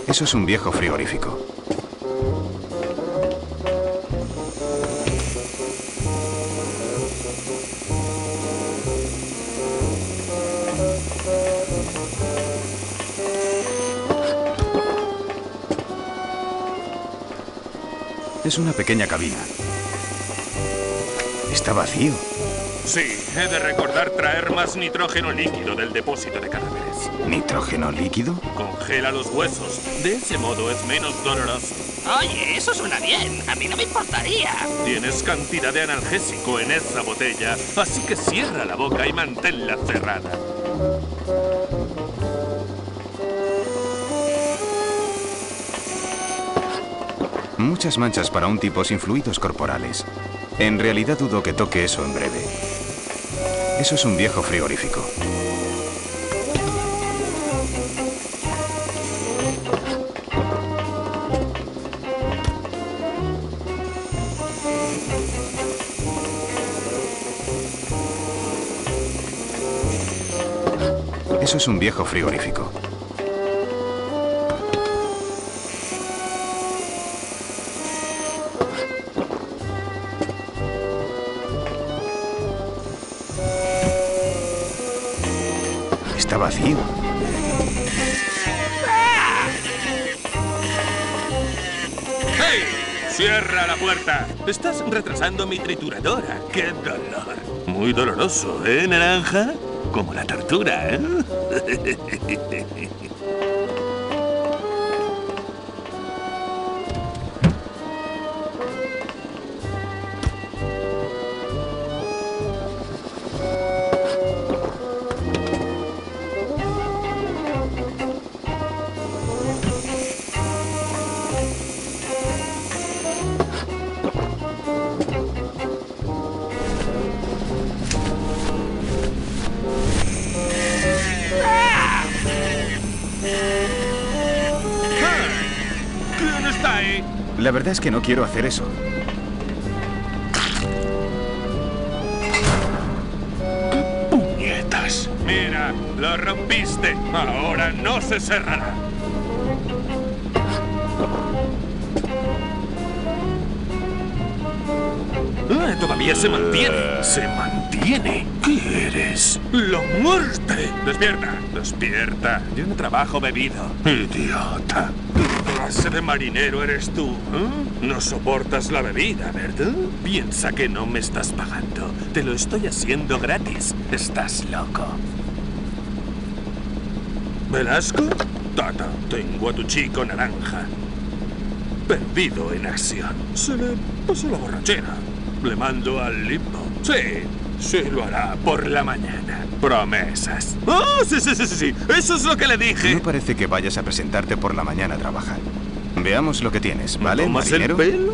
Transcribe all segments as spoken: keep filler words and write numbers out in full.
Eso es un viejo frigorífico. Es una pequeña cabina. Está vacío. Sí, he de recordar traer más nitrógeno líquido del depósito de cadáveres. ¿Nitrógeno líquido? Congela los huesos. De ese modo es menos doloroso. Oye, eso suena bien. A mí no me importaría. Tienes cantidad de analgésico en esa botella, así que cierra la boca y manténla cerrada. Muchas manchas para un tipo sin fluidos corporales. En realidad dudo que toque eso en breve. Eso es un viejo frigorífico. Eso es un viejo frigorífico. Está vacío. ¡Hey! ¡Cierra la puerta! Estás retrasando mi trituradora. ¡Qué dolor! Muy doloroso, ¿eh, naranja? Como la tortura, ¿eh? ¿Quién está ahí? La verdad es que no quiero hacer eso. ¡Puñetas! Mira, lo rompiste. Ahora no se cerrará. Ah, todavía se mantiene. Se mantiene. ¿Qué eres? ¡La muerte! Despierta, despierta. Yo no trabajo bebido. Idiota. ¿Qué clase de marinero eres tú? ¿Eh? No soportas la bebida, ¿verdad? Piensa que no me estás pagando. Te lo estoy haciendo gratis. Estás loco. ¿Velasco? Tata, tengo a tu chico naranja. Perdido en acción. Se le pasó la borrachera. Le mando al limbo. Sí, sí lo hará por la mañana. Promesas. ¡Oh, sí, sí, sí, sí, sí! Eso es lo que le dije. No parece que vayas a presentarte por la mañana a trabajar. Veamos lo que tienes, ¿Me ¿vale, tomas marinero? el pelo?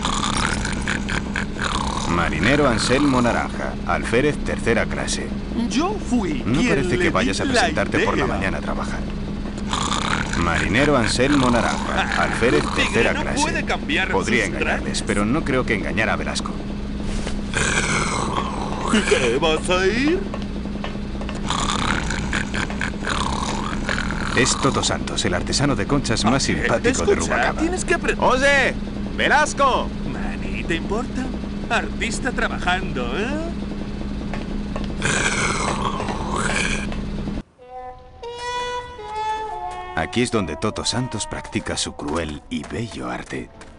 Marinero Anselmo Naranja, alférez tercera clase. Yo fui No quien parece le que di vayas a la presentarte por la idea. mañana a trabajar. Marinero Anselmo Naranja, alférez un tigre tercera no clase. puede cambiar Podría sus engañarles, trajes. pero no creo que engañara a Velasco. ¿Qué vas a ir? Es Toto Santos, el artesano de conchas más simpático de Escucha, Rubalcaba. tienes que aprender. ¡Oye! ¡Velasco! Manny, ¿te importa? Artista trabajando, ¿eh? Aquí es donde Toto Santos practica su cruel y bello arte.